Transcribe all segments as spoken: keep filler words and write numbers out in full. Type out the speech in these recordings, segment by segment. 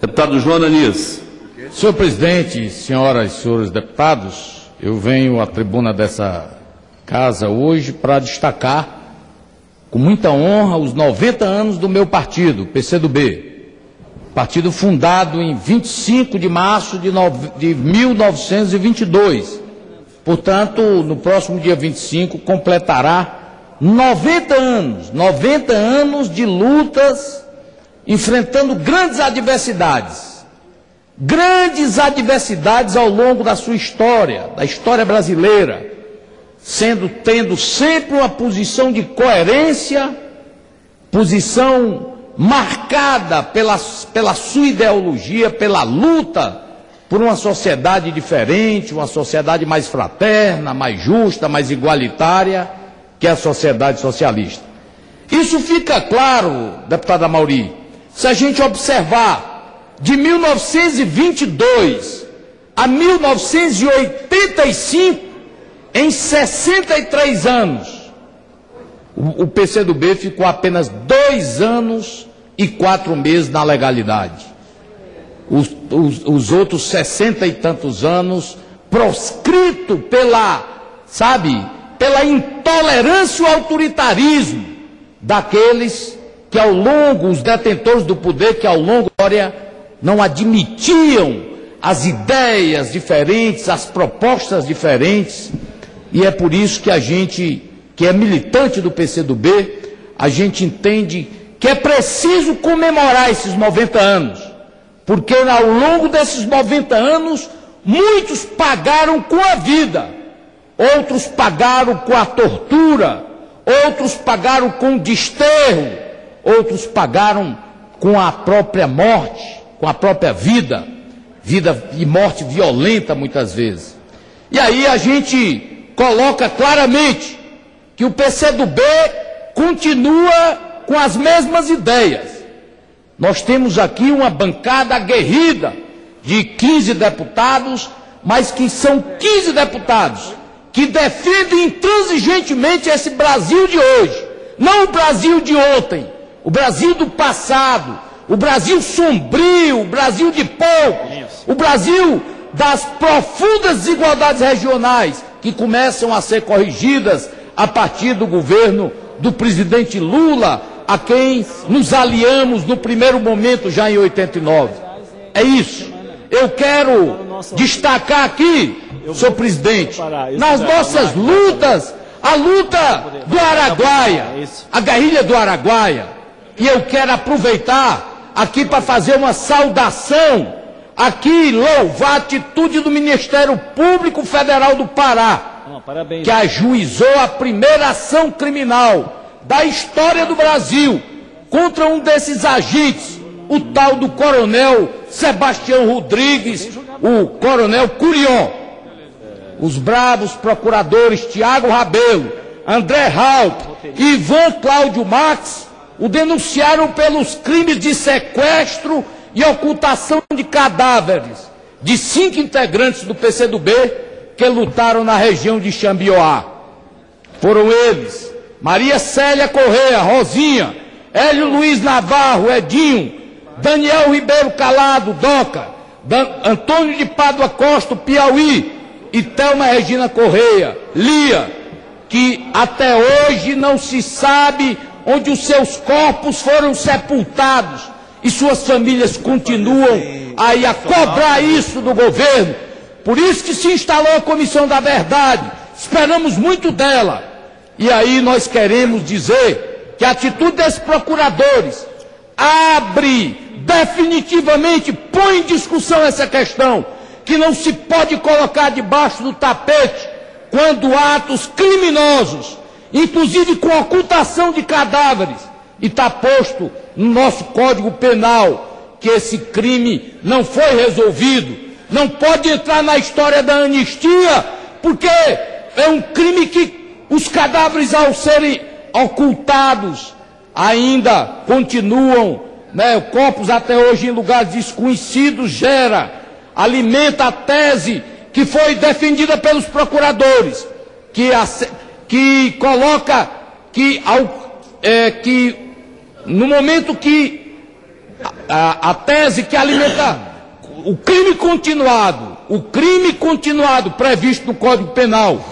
Deputado João Ananias. Senhor presidente, senhoras e senhores deputados, eu venho à tribuna dessa casa hoje para destacar com muita honra os noventa anos do meu partido, P C do B. Partido fundado em vinte e cinco de março de mil novecentos e vinte e dois. Portanto, no próximo dia vinte e cinco, completará noventa anos, noventa anos de lutas, enfrentando grandes adversidades, grandes adversidades ao longo da sua história, da história brasileira, sendo, tendo sempre uma posição de coerência, posição marcada pela, pela sua ideologia, pela luta por uma sociedade diferente, uma sociedade mais fraterna, mais justa, mais igualitária, que é a sociedade socialista. Isso fica claro, deputada Amauri, se a gente observar de mil novecentos e vinte e dois a mil novecentos e oitenta e cinco, em sessenta e três anos, o, o P C do B ficou apenas dois anos e quatro meses na legalidade. Os, os, os outros sessenta e tantos anos proscrito pela, sabe, pela intolerância e o autoritarismo daqueles que ao longo, os detentores do poder que ao longo da história não admitiam as ideias diferentes, as propostas diferentes, e é por isso que a gente, que é militante do P C do B, a gente entende que é preciso comemorar esses noventa anos, porque ao longo desses noventa anos, muitos pagaram com a vida, outros pagaram com a tortura, outros pagaram com o desterro, outros pagaram com a própria morte, com a própria vida, vida e morte violenta muitas vezes. E aí a gente coloca claramente que o P C do B continua com as mesmas ideias. Nós temos aqui uma bancada aguerrida de quinze deputados, mas que são quinze deputados que defendem intransigentemente esse Brasil de hoje, não o Brasil de ontem, o Brasil do passado, o Brasil sombrio, o Brasil de poucos, o Brasil das profundas desigualdades regionais que começam a ser corrigidas a partir do governo do presidente Lula, a quem nos aliamos no primeiro momento já em oitenta e nove. É isso. Eu quero destacar aqui, senhor presidente, nas nossas lutas, a luta do Araguaia, a guerrilha do Araguaia, e eu quero aproveitar aqui para fazer uma saudação, aqui louvar a atitude do Ministério Público Federal do Pará, que ajuizou a primeira ação criminal da história do Brasil contra um desses agentes, o tal do coronel Sebastião Rodrigues, o coronel Curion. Os bravos procuradores Tiago Rabelo, André Raup e Ivan Cláudio Max o denunciaram pelos crimes de sequestro e ocultação de cadáveres de cinco integrantes do P C do B que lutaram na região de Xambioá. Foram eles Maria Célia Correia, Rosinha, Hélio Luiz Navarro, Edinho, Daniel Ribeiro Calado, Doca, Dan Antônio de Pádua Costa, Piauí, e Thelma Regina Correia, Lia, que até hoje não se sabe onde os seus corpos foram sepultados, e suas famílias continuam aí a cobrar isso do governo. Por isso que se instalou a Comissão da Verdade, esperamos muito dela. E aí nós queremos dizer que a atitude desses procuradores abre definitivamente, põe em discussão essa questão, que não se pode colocar debaixo do tapete quando atos criminosos, inclusive com ocultação de cadáveres, e está posto no nosso Código Penal que esse crime não foi resolvido, não pode entrar na história da anistia, porque é um crime que os cadáveres, ao serem ocultados, ainda continuam, né, corpos até hoje em lugares desconhecidos, gera, alimenta a tese que foi defendida pelos procuradores, que, a, que coloca que, ao, é, que no momento que a, a tese que alimenta o crime continuado, o crime continuado previsto no Código Penal.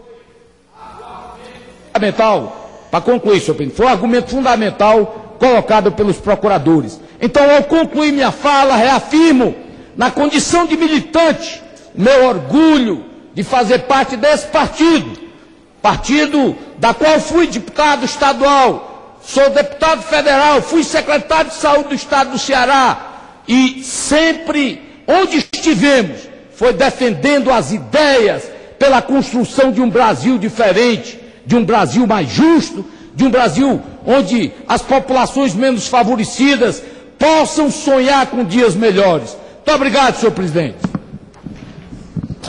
Fundamental, para concluir, senhor presidente, foi um argumento fundamental colocado pelos procuradores. Então, ao concluir minha fala, reafirmo, na condição de militante, o meu orgulho de fazer parte desse partido, partido da qual fui deputado estadual, sou deputado federal, fui secretário de saúde do estado do Ceará, e sempre, onde estivemos, foi defendendo as ideias pela construção de um Brasil diferente, de um Brasil mais justo, de um Brasil onde as populações menos favorecidas possam sonhar com dias melhores. Muito obrigado, senhor presidente.